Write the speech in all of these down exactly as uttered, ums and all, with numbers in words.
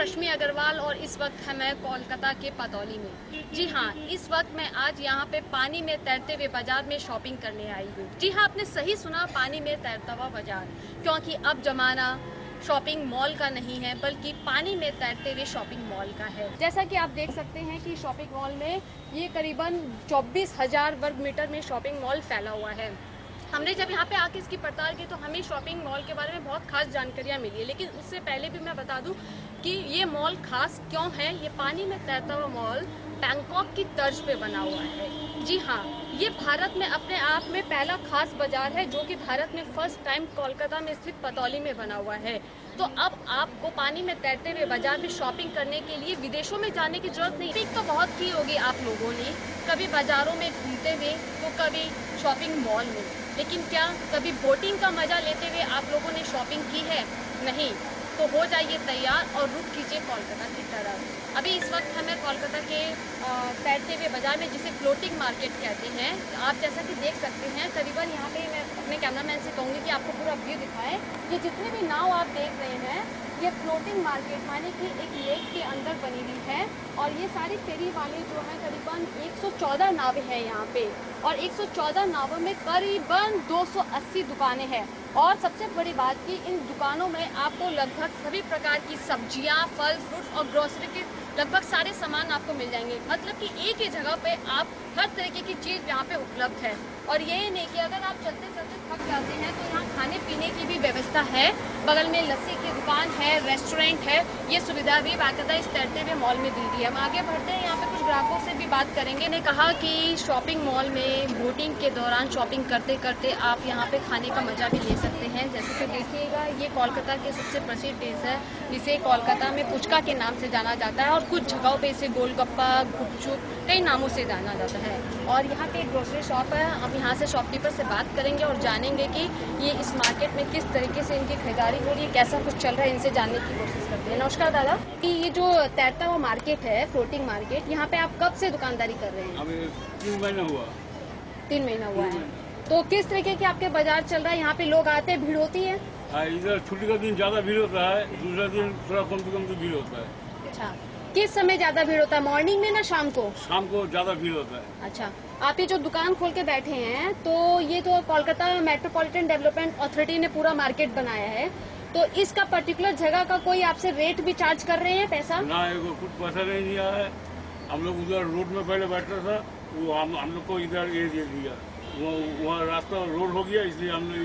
रश्मि अग्रवाल और इस वक्त है मैं कोलकाता के पतौली में। जी हाँ, इस वक्त मैं आज यहाँ पे पानी में तैरते हुए बाजार में शॉपिंग करने आई हूँ। जी हाँ, आपने सही सुना, पानी में तैरता हुआ बाजार, क्योंकि अब जमाना शॉपिंग मॉल का नहीं है बल्कि पानी में तैरते हुए शॉपिंग मॉल का है। जैसा कि आप देख सकते हैं कि शॉपिंग मॉल में ये करीबन चौबीस हजार वर्ग मीटर में शॉपिंग मॉल फैला हुआ है। हमने जब यहाँ पे आके इसकी पड़ताल की तो हमें शॉपिंग मॉल के बारे में बहुत खास जानकारियाँ मिली है, लेकिन उससे पहले भी मैं बता दूं कि ये मॉल खास क्यों है। ये पानी में तैरता हुआ मॉल बैंकॉक की तर्ज पे बना हुआ है। जी हाँ, ये भारत में अपने आप में पहला खास बाजार है जो कि भारत में फर्स्ट टाइम कोलकाता में स्थित पतौली में बना हुआ है। तो अब आपको पानी में तैरते हुए बाजार में शॉपिंग करने के लिए विदेशों में जाने की जरूरत नहीं। शॉपिंग तो बहुत की होगी आप लोगों ने, कभी बाजारों में घूमते हुए तो कभी शॉपिंग मॉल में, लेकिन क्या कभी बोटिंग का मजा लेते हुए आप लोगों ने शॉपिंग की है? नहीं। तो हो जाइए तैयार और रुक कीजिए कोलकाता की तरफ। अभी इस वक्त हमें कोलकाता के तैरते हुए बाजार में, जिसे फ्लोटिंग मार्केट कहते हैं, आप जैसा कि देख सकते हैं, करीबन यहाँ पे मैं अपने कैमरामैन से कहूँगी कि आपको पूरा व्यू दिखाएं। ये जितने भी नाव आप देख रहे हैं ये फ्लोटिंग मार्केट माने कि एक लेक के अंदर बनी हुई है, और ये सारी फेरी वाले जो हैं करीबन एक सौ चौदह नावें हैं यहाँ पे, और एक सौ चौदह नावों में करीबन दो सौ अस्सी दुकानें हैं। और सबसे बड़ी बात कि इन दुकानों में आपको लगभग सभी प्रकार की सब्जियां, फल, फ्रूट्स और ग्रोसरी के लगभग सारे सामान आपको मिल जाएंगे। मतलब कि एक ही जगह पे आप हर तरीके की चीज़ यहाँ पे उपलब्ध है। और ये नहीं कि अगर आप चलते चलते थक जाते हैं तो यहाँ खाने पीने की भी व्यवस्था है। बगल में लस्सी की दुकान है, रेस्टोरेंट है, ये सुविधा भी बाकायदा इस तैरते हुए मॉल में दी गई है। हम आगे बढ़ते हैं, यहाँ पे कुछ ग्राहकों से भी बात करेंगे। ने कहा कि शॉपिंग मॉल में बोटिंग के दौरान शॉपिंग करते करते आप यहाँ पे खाने का मजा भी ले सकते हैं। जैसे कि देखिएगा, ये कोलकाता के सबसे प्रसिद्ध डिश है जिसे कोलकाता में पुचका के नाम से जाना जाता है, और कुछ जगहों पे इसे गोलगप्पा, गुपचुप कई नामों से जाना जाता है। और यहाँ पे एक ग्रोसरी शॉप है, हम यहाँ से शॉपकीपर से बात करेंगे और जानेंगे कि ये इस मार्केट में किस तरीके से इनकी खरीदारी हो रही है, कैसा कुछ चल रहा है, इनसे जानने की कोशिश करते हैं। नमस्कार दादा, कि ये जो तैरता हुआ मार्केट है, फ्लोटिंग मार्केट, यहाँ पे आप कब से दुकानदारी कर रहे हैं? अभी तीन महीना हुआ। तीन महीना हुआ है। तो किस तरीके के आपके बाजार चल रहा है? यहाँ पे लोग आते हैं, भीड़ होती है? इधर छुट्टी का दिन ज्यादा भीड़ होता है, दूसरा दिन थोड़ा कम से कम भीड़ होता है। अच्छा, किस समय ज्यादा भीड़ होता है, मॉर्निंग में ना शाम को? शाम को ज्यादा भीड़ होता है। अच्छा, आप ये जो दुकान खोल के बैठे हैं, तो ये तो कोलकाता मेट्रोपॉलिटन डेवलपमेंट अथॉरिटी ने पूरा मार्केट बनाया है, तो इसका पर्टिकुलर जगह का कोई आपसे रेट भी चार्ज कर रहे हैं, पैसा? ना, कुछ पैसा नहीं दिया है। हम लोग उधर रोड में पहले बैठता था, वो हम हम लोग को इधर ये दे दिया, वो वहाँ रास्ता रोड हो गया, इसलिए हमने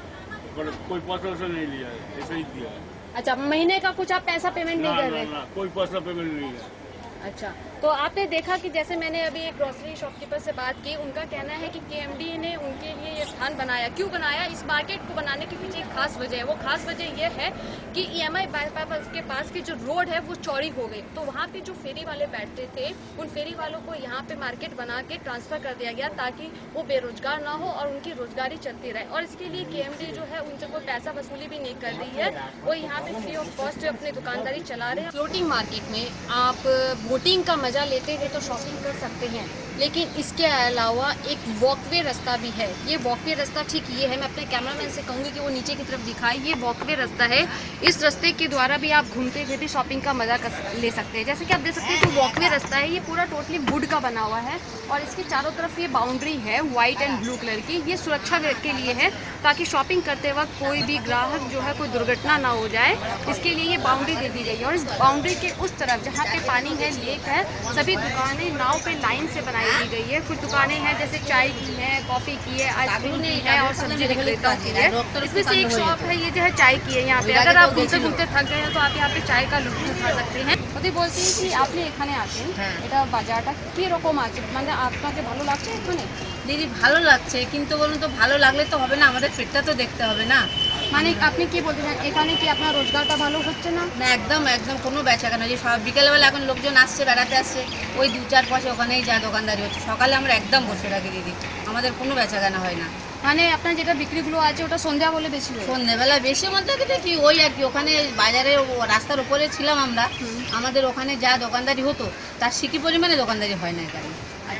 इधर कोई पैसा नहीं लिया है, ऐसे ही दिया है। अच्छा, महीने का कुछ आप पैसा पेमेंट नहीं कर रहे? कोई पैसा पेमेंट नहीं है। अच्छा, तो आपने देखा कि जैसे मैंने अभी एक ग्रोसरी शॉपकीपर से बात की, उनका कहना है कि केएमडी ने उनके लिए ये स्थान बनाया। क्यों बनाया? इस मार्केट को बनाने के पीछे एक खास वजह है। वो खास वजह ये है कि ईएमआई बाईपास के पास की जो रोड है वो चौड़ी हो गई, तो वहाँ पे जो फेरी वाले बैठते थे, उन फेरी वालों को यहाँ पे मार्केट बना के ट्रांसफर कर दिया गया ताकि वो बेरोजगार ना हो और उनकी रोजगारी चलती रहे। और इसके लिए केएमडी जो है उनसे कोई पैसा वसूली भी नहीं कर रही है, वो यहाँ पे फ्री ऑफ कॉस्ट अपनी दुकानदारी चला रहे हैं। फ्लोटिंग मार्केट में आप बोटिंग का मजा लेते हुए तो शॉपिंग कर सकते हैं, लेकिन इसके अलावा एक वॉकवे रास्ता भी है। ये वॉकवे रास्ता ठीक ये है, मैं अपने कैमरामैन से कहूँगी कि वो नीचे की तरफ दिखाए। ये वॉकवे रास्ता है, इस रास्ते के द्वारा भी आप घूमते हुए भी शॉपिंग का मजा कर ले सकते हैं। जैसे कि आप देख सकते हैं कि वॉकवे रास्ता है, ये पूरा टोटली वुड का बना हुआ है, और इसके चारों तरफ ये बाउंड्री है व्हाइट एंड ब्लू कलर की। ये सुरक्षा के लिए है ताकि शॉपिंग करते वक्त कोई भी ग्राहक जो है कोई दुर्घटना ना हो जाए, इसके लिए ये बाउंड्री दे दी गई है। और इस बाउंड्री के उस तरफ जहाँ पे पानी है, लेक है, सभी दुकानें नाव पे लाइन से बनाई दी गई है। कुछ दुकानें हैं जैसे चाय की है, कॉफी की है, आइसक्रीम की है और सब्जी विक्रेता की है। इसमें से एक शॉप है, ये जो है चाय की है। यहाँ पे अगर आप घूमते घूमते थक गए हैं तो आप यहाँ पे चाय का लुत्फ उठा सकते हैं। ওদের বলছি কি আপনি এখানে আছেন, এটা বাজারটা কি রকম আছে, মানে আপনাকে ভালো লাগছে এখানে? দিদি ভালো লাগছে, কিন্তু বলুন তো ভালো লাগলে তো হবে না, আমাদের পেটটা তো দেখতে হবে না। মানে আপনি কি বলতে চান, এখানে কি আপনার রোজগারটা ভালো হচ্ছে না? না, একদম একদম কোনো বেচাকেনা, যে সব বিকেলবেলা এখন লোকজন আসছে, বেড়াতে আসছে, ওই দু চার পয়সা ওখানেই যা দোকানদারি হচ্ছে। সকালে আমরা একদম বসে রাখি দিদি, আমাদের কোনো বেচাকেনা হয় না। মানে আপনার যেটা বিক্রিগুলো আছে ওটা সন্ধ্যা বলে বেশি হয়? সন্ধ্যেবেলা বেশি বলতে কি ওই আর কি, ওখানে বাজারে রাস্তার উপরে ছিলাম আমরা, আমাদের ওখানে যা দোকানদারি হতো তার সিকি পরিমাণে দোকানদারি হয় না এখানে। আচ্ছা,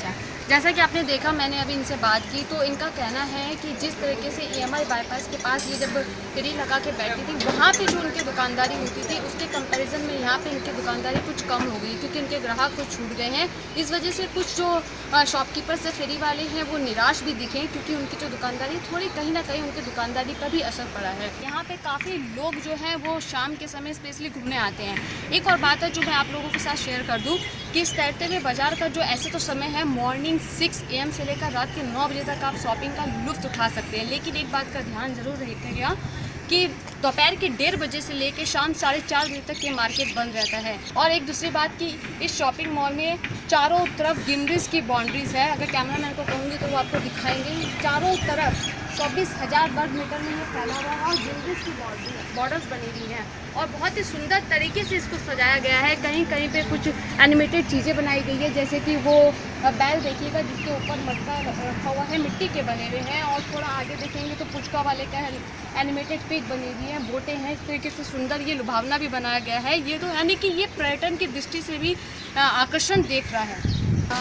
जैसा कि आपने देखा, मैंने अभी इनसे बात की तो इनका कहना है कि जिस तरीके से ईएमआई बाईपास के पास ये जब फेरी लगा के बैठी थी, वहाँ पे जो उनकी दुकानदारी होती थी उसके कंपैरिजन में यहाँ पे इनकी दुकानदारी कुछ कम हो गई, क्योंकि इनके ग्राहक कुछ छूट गए हैं। इस वजह से कुछ जो शॉपकीपर से फेरी वाले हैं वो निराश भी दिखे, क्योंकि उनकी जो दुकानदारी थोड़ी कहीं ना कहीं उनकी दुकानदारी पर भी असर पड़ा है। यहाँ पे काफ़ी लोग जो हैं वो शाम के समय स्पेशली घूमने आते हैं। एक और बात है जो मैं आप लोगों के साथ शेयर कर दूँ कि इस तैरते हुए बाज़ार का जो ऐसे तो समय है मॉर्निंग सिक्स ए एम से लेकर रात के नौ बजे तक आप शॉपिंग का लुत्फ़ उठा सकते हैं, लेकिन एक बात का ध्यान ज़रूर रखिएगा कि दोपहर के डेढ़ बजे से लेकर शाम साढ़े चार बजे तक ये मार्केट बंद रहता है। और एक दूसरी बात कि इस शॉपिंग मॉल में चारों तरफ गिनरीज की बाउंड्रीज़ है। अगर कैमरामैन को कहूँगी तो वो आपको दिखाएंगे, चारों तरफ चौबीस हज़ार वर्ग मीटर में ये फैला हुआ है और गिनरीज की बाउंड्री बॉर्डर्स बनी हुई हैं और बहुत ही सुंदर तरीके से इसको सजाया गया है। कहीं कहीं पे कुछ एनिमेटेड चीज़ें बनाई गई है, जैसे कि वो बैल देखिएगा जिसके ऊपर मटका रखा हुआ है, मिट्टी के बने हुए हैं। और थोड़ा आगे देखेंगे तो पुचका वाले का एनिमेटेड पिक बनी हुई है, बोटें हैं। इस तरीके से सुंदर ये लुभावना भी बनाया गया है। ये तो यानी कि ये पर्यटन की दृष्टि से भी आकर्षण देख रहा है।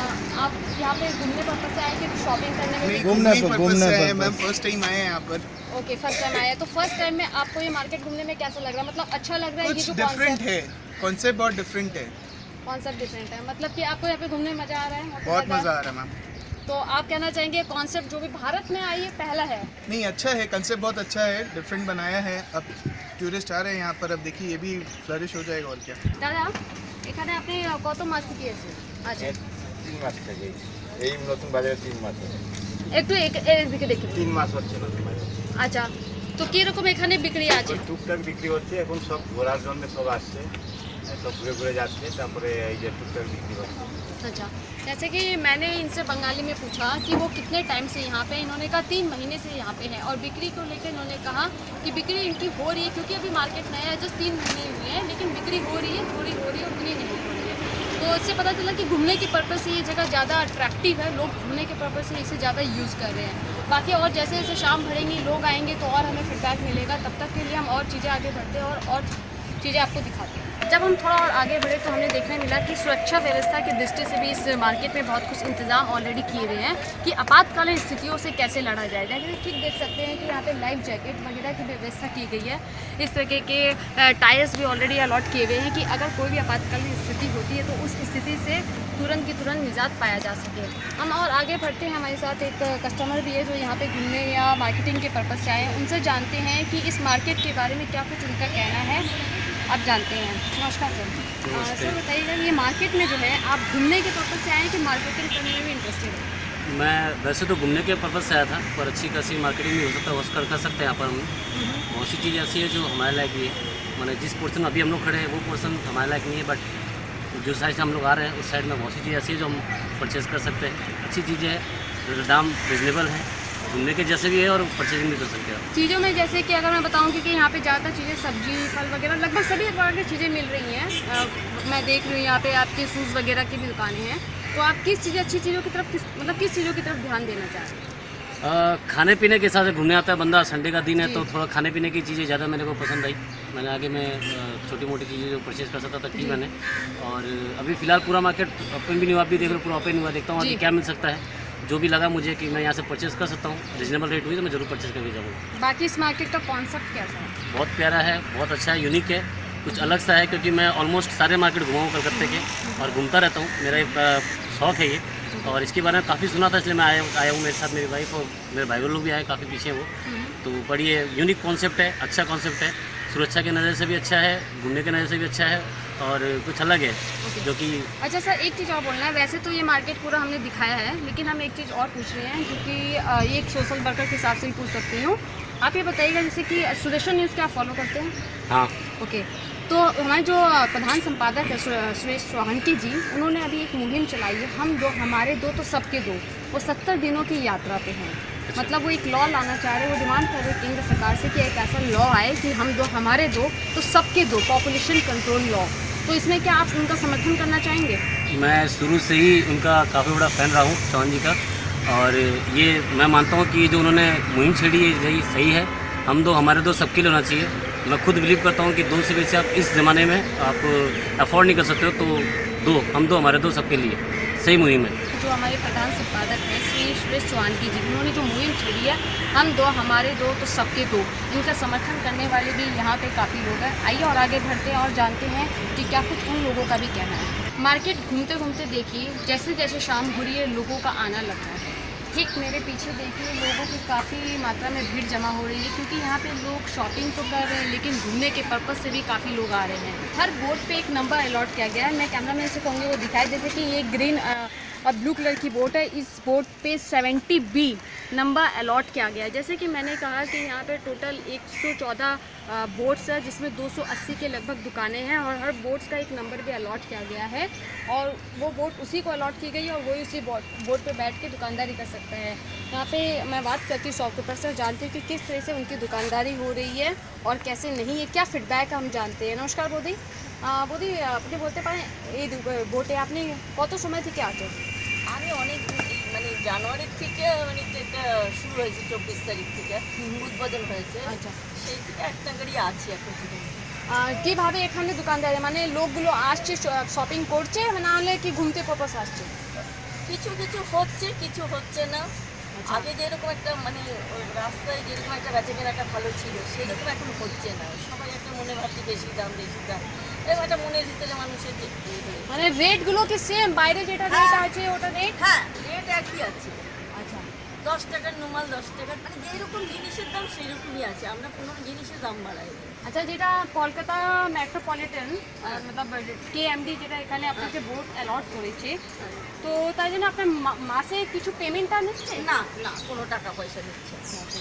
आप यहाँ पे घूमने पर्पस से आए कि शॉपिंग करने में? घूमने पर्पस से आए मैम, फर्स्ट टाइम आए हैं यहाँ पर। ओके, फर्स्ट टाइम आए। तो फर्स्ट टाइम में आपको ये मार्केट घूमने में कैसा लग रहा है? मतलब अच्छा लग रहा है? कुछ डिफरेंट है, कॉन्सेप्ट बहुत डिफरेंट है। कॉन्सेप्ट डिफरेंट है, मतलब कि आपको यहाँ पे घूमने में मजा आ रहा है? बहुत मजा आ रहा है मैम। तो आप कहना चाहेंगे कॉन्सेप्ट जो भी भारत में आई है पहला है? नहीं, अच्छा है, कॉन्सेप्ट बहुत अच्छा है, डिफरेंट बनाया है। अब टूरिस्ट आ रहे हैं यहाँ पर, अब देखिए ये भी फ्लरिश हो जाएगा। और क्या दादा এখানে আপনি কত মাস থেকে এসেছেন? আচ্ছা, তিন মাস থেকে এই নতুন বাজারে তিন মাস একটু এর দিকে দেখি। তিন মাস হচ্ছে নতুন বাজারে। আচ্ছা, তো কিরকম এখানে বিক্রি আছে? টুকটাক বিক্রি হচ্ছে, এখন সব ঘোরার জন্য সব আসছে, সব ঘুরে ঘুরে যাচ্ছে, তারপরে এই যে টুকটাক বিক্রি হচ্ছে। अच्छा, जैसे कि मैंने इनसे बंगाली में पूछा कि वो कितने टाइम से यहाँ पे, इन्होंने कहा तीन महीने से यहाँ पे हैं। और बिक्री को लेकर इन्होंने कहा कि बिक्री इनकी हो रही है, क्योंकि अभी मार्केट नया है, जस्ट तीन महीने हुए हैं, लेकिन बिक्री हो रही है, थोड़ी हो रही है, उतनी नहीं हो रही है। तो इससे पता चला कि घूमने के पर्पज़ से ये जगह ज़्यादा अट्रैक्टिव है, लोग घूमने के पर्पज़ से इसे ज़्यादा यूज़ कर रहे हैं। बाकी और जैसे जैसे शाम भरेंगी, लोग आएंगे तो और हमें फीडबैक मिलेगा। तब तक के लिए हम और चीज़ें आगे बढ़ते हैं और और चीज़ें आपको दिखाते हैं। जब हम थोड़ा और आगे बढ़े तो हमें देखने मिला कि सुरक्षा व्यवस्था की दृष्टि से भी इस मार्केट में बहुत कुछ इंतजाम ऑलरेडी किए हुए हैं कि आपातकालीन स्थितियों से कैसे लड़ा जाए। जैसे ठीक देख सकते हैं कि यहाँ पे लाइफ जैकेट वगैरह की व्यवस्था की गई है। इस तरीके के टायर्स भी ऑलरेडी अलॉट किए हुए हैं कि अगर कोई भी आपातकालीन स्थिति होती है तो उस स्थिति से तुरंत की तुरंत निजात पाया जा सके। हम और आगे बढ़ते हैं, हमारे साथ एक कस्टमर भी है जो यहाँ पे घूमने या मार्केटिंग के पर्पज़ से आए हैं। उनसे जानते हैं कि इस मार्केट के बारे में क्या कुछ उनका कहना है। आप जानते हैं। नमस्कार सर। सर बताइएगा, ये मार्केट में जो है आप घूमने के पर्पज़ से आए हैं कि मार्केटिंग करने में भी इंटरेस्टेड है? मैं वैसे तो घूमने के पर्पज़ से आया था, पर अच्छी खासी मार्केटिंग भी हो सकता है, वो कर कर सकते हैं यहाँ पर हम। बहुत सी चीज़ ऐसी है जो हमारे लायक भी है। मैंने जिस पोर्सन अभी हम लोग खड़े हैं वो पोर्सन हमारे लायक नहीं है, बट जो साइड से हम लोग आ रहे हैं उस साइड में बहुत सी चीज़ ऐसी है जो हम परचेज़ कर सकते हैं। अच्छी चीज़ें हैं, दाम रिजनेबल है, घूमने के जैसे भी है और परचेजिंग भी कर सकते हैं चीज़ों में। जैसे कि अगर मैं बताऊं कि यहाँ पे ज़्यादातर चीज़ें सब्जी फल वगैरह लगभग सभी प्रकार की चीज़ें मिल रही हैं। आ, मैं देख रही हूँ यहाँ पे आपके शूज़ वगैरह की भी दुकानें हैं। तो आप किस चीज़ें अच्छी चीज़ों की तरफ किस मतलब किस चीज़ों की तरफ ध्यान देना चाह रहे हैं? आ, खाने पीने के हिसाब से घूमने आता है बंदा। संडे का दिन है तो थोड़ा खाने पीने की चीज़ें ज़्यादा मेरे को पसंद आई। मैंने आगे में छोटी मोटी चीज़ें जो परचेज कर सकता था की मैंने। और अभी फ़िलहाल पूरा मार्केट ओपन भी नहीं हुआ, आप भी देख लो पूरा ओपन हुआ। देखता हूँ अभी क्या मिल सकता है। जो भी लगा मुझे कि मैं यहाँ से परचेज़ कर सकता हूँ, रिजनेबल रेट हुई तो मैं ज़रूर परचेज़ करके जाऊँगा। बाकी इस मार्केट का कॉन्सेप्ट कैसा है? बहुत प्यारा है, बहुत अच्छा है, यूनिक है, कुछ अलग सा है। क्योंकि मैं ऑलमोस्ट सारे मार्केट घुमा हूँ कलकत्ते के और घूमता रहता हूँ, मेरा एक शौक़ है ये। और इसके बारे में काफ़ी सुना था, इसलिए मैं आया आया हूँ। मेरे साथ मेरी वाइफ और मेरे भाई लोग भी आए, काफ़ी पीछे वो। तो बड़ी यूनिक कॉन्सेप्ट है, अच्छा कॉन्सेप्ट है, सुरक्षा के नज़र से भी अच्छा है, घूमने के नज़र से भी अच्छा है और कुछ अलग है जो कि। अच्छा सर, एक चीज़ और बोलना है। वैसे तो ये मार्केट पूरा हमने दिखाया है, लेकिन हम एक चीज़ और पूछ रहे हैं, क्योंकि ये एक सोशल वर्कर के हिसाब से ही पूछ सकती हूँ। आप ये बताइएगा, जैसे कि सुदर्शन न्यूज़ क्या फॉलो करते हैं? हाँ। ओके, तो हमारे जो प्रधान संपादक है सुरेश सोहंकी जी, उन्होंने अभी एक मुहिम चलाई है, हम दो हमारे दो तो सबके दो। वो सत्तर दिनों की यात्रा पे हैं। अच्छा। मतलब वो एक लॉ लाना चाह रहे हैं, वो डिमांड कर रहे हैं केंद्र सरकार से कि एक ऐसा लॉ आए कि हम दो हमारे दो तो सबके दो, पॉपुलेशन कंट्रोल लॉ। तो इसमें क्या आप उनका समर्थन करना चाहेंगे? मैं शुरू से ही उनका काफ़ी बड़ा फ़ैन रहा हूँ, चौहान जी का। और ये मैं मानता हूँ कि जो उन्होंने मुहिम छेड़ी है यही सही है। हम दो हमारे दो सबके लिए होना चाहिए। मैं खुद बिलीव करता हूँ कि दो से वैसे आप इस ज़माने में आप अफोर्ड नहीं कर सकते हो, तो दो हम दो हमारे दो सबके लिए सही मुहिम है। जो हमारे प्रधान संपादक हैं श्री सुरेश चौहान जी, उन्होंने जो मुहिम छेड़ी है, हम दो हमारे दो तो सबके दो, इनका समर्थन करने वाले भी यहाँ पे काफ़ी लोग हैं। आइए और आगे बढ़ते हैं और जानते हैं कि क्या कुछ उन लोगों का भी कहना है। मार्केट घूमते घूमते देखिए जैसे जैसे शाम हो रही है लोगों का आना लग रहा है। ठीक मेरे पीछे देखिए लोगों की काफ़ी मात्रा में भीड़ जमा हो रही है, क्योंकि यहाँ पे लोग शॉपिंग तो कर रहे हैं लेकिन घूमने के पर्पज़ से भी काफ़ी लोग आ रहे हैं। हर बोट पे एक नंबर अलॉट किया गया है। मैं कैमरामैन से कहूँगी वो दिखाए, जैसे कि ये ग्रीन और ब्लू कलर की बोट है। इस बोट पे सेवेंटी बी नंबर अलॉट किया गया है। जैसे कि मैंने कहा कि यहाँ पे टोटल एक सौ चौदह बोट्स है, जिसमें दो सौ अस्सी के लगभग दुकानें हैं और हर बोट्स का एक नंबर भी अलॉट किया गया है और वो बोट उसी को अलॉट की गई है और वही उसी बोट बोट पे बैठ के दुकानदारी कर सकता है। यहाँ पे मैं बात करती हूँ शॉपकीपर से, जानती हूँ कि किस तरह से उनकी दुकानदारी हो रही है और कैसे नहीं है, क्या फीडबैक हम जानते हैं। नमस्कार बोदी, बोदी আপনি বলতে পারেন এই বোটে আপনি কত সময় থেকে আছেন? আমি অনেক মানে জানুয়ারির থেকে মানে এটা শুরু হয়েছে, চব্বিশ তারিখ থেকে উদ্বোধন হয়েছে। আচ্ছা, সেই থেকে একটা গাড়ি আছে এখন পর্যন্ত। কীভাবে এখানে দোকানদারি মানে লোকগুলো আসছে শপিং করছে, না হলে কি ঘুমতে পারপাস আসছে? কিছু কিছু হচ্ছে, কিছু হচ্ছে না। আগে যেরকম একটা মানে রাস্তায় যেরকম একটা বেচা কেনাটা ভালো ছিল সেরকম এখন হচ্ছে না। সবাই একটা মনে ভাবছে বেশি দাম বেশি দাম, এরকম একটা মনের ভিতরে মানুষের মানে রেটগুলো কি সেম, বাইরে যেটা রেট আছে ওটা রেট? হ্যাঁ, রেট একই আছে। আচ্ছা, দশ টাকার নোমাল দশ টাকার, মানে যেরকম জিনিসের দাম সেরকমই আছে, আমরা কোনো জিনিসের দাম বাড়াই। আচ্ছা, যেটা কলকাতা মেট্রোপলিটন মতলব কে এম ডি যেটা এখানে আপনাকে বোট অ্যালট করেছে, তো তাই জন্য আপনার মাসে কিছু পেমেন্টটা নিচ্ছে? না না, কোনো টাকা পয়সा নিচ্ছে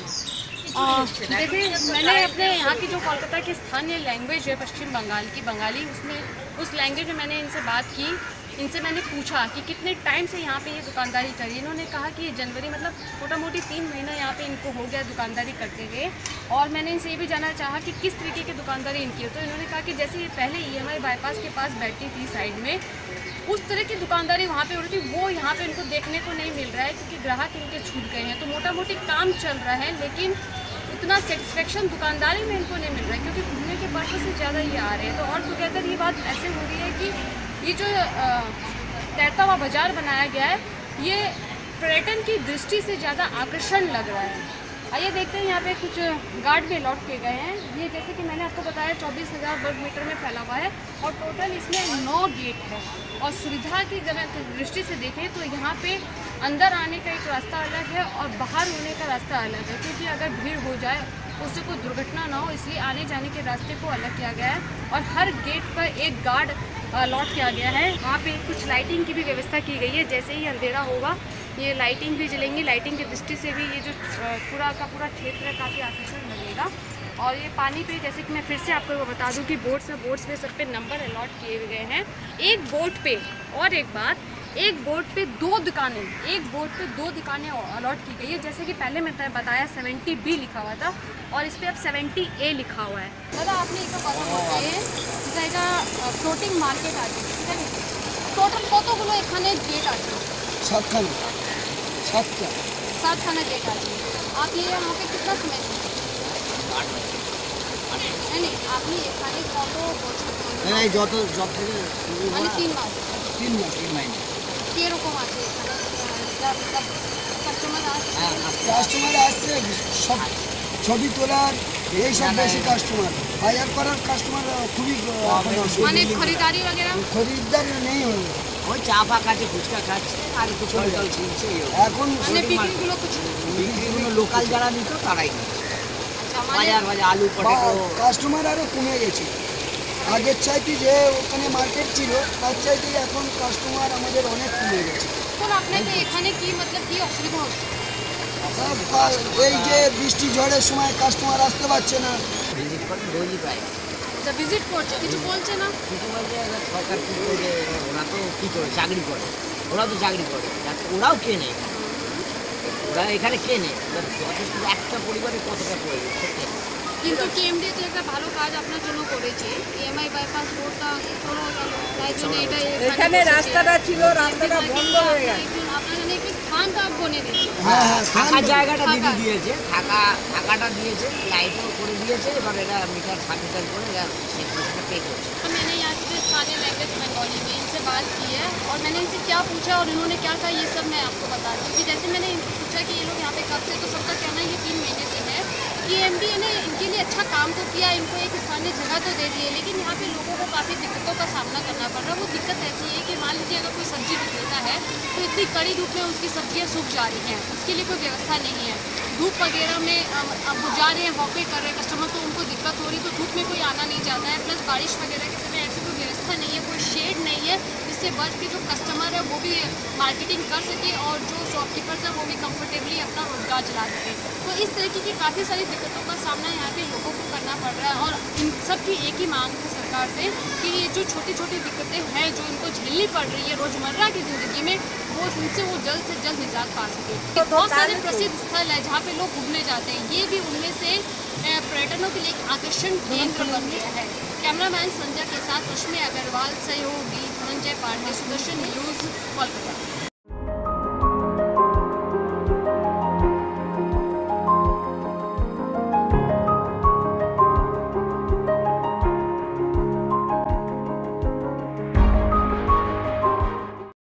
देखिए मैंने अपने यहाँ की जो कोलकाता की स्थानीय लैंग्वेज है पश्चिम बंगाल की बंगाली, उसमें उस लैंग्वेज में मैंने इनसे बात की। इनसे मैंने पूछा कि कितने टाइम से यहाँ पे ये दुकानदारी करी। इन्होंने कहा कि जनवरी मतलब मोटा मोटी तीन महीना यहाँ पे इनको हो गया दुकानदारी करते हुए। और मैंने इनसे ये भी जानना चाहा कि किस तरीके की दुकानदारी इनकी है, तो इन्होंने कहा कि जैसे ये पहले ई एम आई बाईपास के पास बैठती थी साइड में, उस तरह की दुकानदारी वहाँ पे हो रही थी, वो यहाँ पे इनको देखने को नहीं मिल रहा है क्योंकि ग्राहक इनके छूट गए हैं। तो मोटा मोटी काम चल रहा है लेकिन उतना सेटिस्फेक्शन दुकानदारी में इनको नहीं मिल रहा है, क्योंकि घूमने के पर्पज से ज़्यादा ये आ रहे हैं। तो और टुगेदर ये बात ऐसे हो रही है कि ये जो तैरता हुआ बाज़ार बनाया गया है ये पर्यटन की दृष्टि से ज़्यादा आकर्षण लग रहा है। आइए देखते हैं, यहाँ पे कुछ गार्ड भी अलॉट किए गए हैं। ये जैसे कि मैंने आपको बताया चौबीस हज़ार वर्ग मीटर में फैला हुआ है और टोटल इसमें नौ गेट है। और सुविधा की दृष्टि से देखें तो यहाँ पे अंदर आने का एक रास्ता अलग है और बाहर होने का रास्ता अलग है, क्योंकि अगर भीड़ हो जाए उससे कोई दुर्घटना ना हो, इसलिए आने जाने के रास्ते को अलग किया गया है। और हर गेट पर एक गार्ड अलॉट किया गया है। वहाँ पे कुछ लाइटिंग की भी व्यवस्था की गई है, जैसे ही अंधेरा होगा ये लाइटिंग भी जलेंगी। लाइटिंग की दृष्टि से भी ये जो पूरा का पूरा क्षेत्र है काफ़ी आकर्षण लगेगा। और ये पानी पे जैसे कि मैं फिर से आपको बता दूं कि बोट्स में बोट्स पे सब पे नंबर अलॉट किए गए हैं। एक बोट पे और एक बात, एक बोट पे दो दुकानें एक बोट पे दो दुकानें अलॉट की गई है। जैसे कि पहले मैंने बताया सेवेंटी बी लिखा हुआ था और इस पर अब सेवेंटी ए लिखा हुआ है। दादा आपने एक কথা বলতে জায়গা ফ্লোটিং মার্কেট আছে, ঠিক আছে? টোটাল কতগুলো এখানে গেট আছে? সাতখানা সাতটা सातखाना गेट আছে। आप ये यहाँ पे कितना समय से? नहीं नहीं, আপনি এখানে কত বছর ধরে? এই যত জব থেকে শুরু মানে হয় তিন মাস তিন মাস তিন মাইনে কিরকম আছে এখানে কাস্টমার আসছে? কাস্টমার আসছে সব ছবি তোলার এইসব বেশি কাস্টমার, বাজার করার কাস্টমার খুবই মানে খরিদারি वगैरह খরিদ্দার নেই হলো। ওই চা ফা খাচ্ছে, ফুচকা খাচ্ছে আর একটু ফল টল ছিলছে। এখন মানে বিক্রিগুলো কিছু বিক্রিগুলো লোকাল যারা নিত তারাই নিত। আচ্ছা, মানে বাজার বাজার আলু পটেটো কাস্টমার আরও কমে গেছে। আগের চাইতে যে ওখানে মার্কেট ছিল তার চাইতে এখন কাস্টমার আমাদের অনেক কমে গেছে। এখন আপনাকে এখানে কি मतलब কি অসুবিধা হচ্ছে? এই যে বৃষ্টি ঝড়ের সময় কাস্টমার আসতে পারছে না। ভিজিট করে ডোজি পায়, আচ্ছা ভিজিট করছে, কিছু বলছে না? কিছু বলছে সরকার কী করে, ওরা তো কী করে চাকরি করে, ওরাও তো চাকরি করে, যাতে ওরাও কেনে, ওরা এখানে কেনে, যথেষ্ট একটা পরিবারে কতটা প্রয়োজন সত্যি। কিন্তু কেএমডি তো একটা ভালো কাজ আপনার জন্য করেছে, ইএমআই বাইপাস রোডটা পুরো গেল, তাই জন্য এটা এখানে রাস্তাটা ছিল, রাস্তাটা বন্ধ হয়ে গেছে। আপনার জন্য একটু স্থান কাপ বনে দিয়েছে, থাকার জায়গাটা দিদি দিয়েছে, থাকা থাকাটা দিয়েছে, লাইটও করে দিয়েছে। এবার এটা মিটার সার্ভিটার করে সে পয়সাটা পে করছে। मैंने यहाँ के स्थानीय लैंग्वेज बंगाली में इनसे बात की है और मैंने इनसे क्या पूछा और इन्होंने क्या कहा ये सब मैं आपको बता रही हूँ। क्योंकि जैसे मैंने इनको पूछा कि ये लोग यहाँ पे कब से, तो सबका कहना ये तीन महीने से है कि एमडी ने इनके लिए अच्छा काम तो किया, इनको एक स्थानीय जगह तो दे दी है, लेकिन यहाँ पे लोगों को काफ़ी दिक्कतों का सामना करना पड़ रहा है। वो दिक्कत ऐसी है कि मान लीजिए अगर कोई सब्जी विक्रेता है तो इतनी कड़ी धूप में उसकी सब्जियाँ सूख जा रही हैं, उसके लिए कोई व्यवस्था नहीं है। धूप वगैरह में अब वो जा रहे हैं, वॉक पे कर रहे हैं कस्टमर, तो उनको दिक्कत हो रही, तो धूप में कोई आना नहीं चाहता है। प्लस बारिश वगैरह के समय ऐसी कोई व्यवस्था नहीं है, कोई शेड नहीं है जिससे बच के जो कस्टमर है वो भी मार्केटिंग कर सके और जो शॉपकीपर्स है वो भी कंफर्टेबली अपना रोजगार चला सके। तो इस तरीके की काफ़ी सारी दिक्कतों का सामना यहाँ पे लोगों को करना पड़ रहा है। और इन सब की एक ही मांग है सरकार से कि ये जो छोटी छोटी दिक्कतें हैं जो इनको झेलनी पड़ रही है रोज़मर्रा की ज़िंदगी में, वो उनसे वो जल्द से जल्द निजात पा सके। बहुत सारे प्रसिद्ध स्थल है जहाँ पे लोग घूमने जाते हैं, ये भी उनमें से पर्यटनों के लिए एक आकर्षण केंद्र बन गया है। कैमरामैन संजय के साथ रश्मि अग्रवाल, सहयोगी धनंजय पांडे, सुदर्शन न्यूज़, कोलकाता।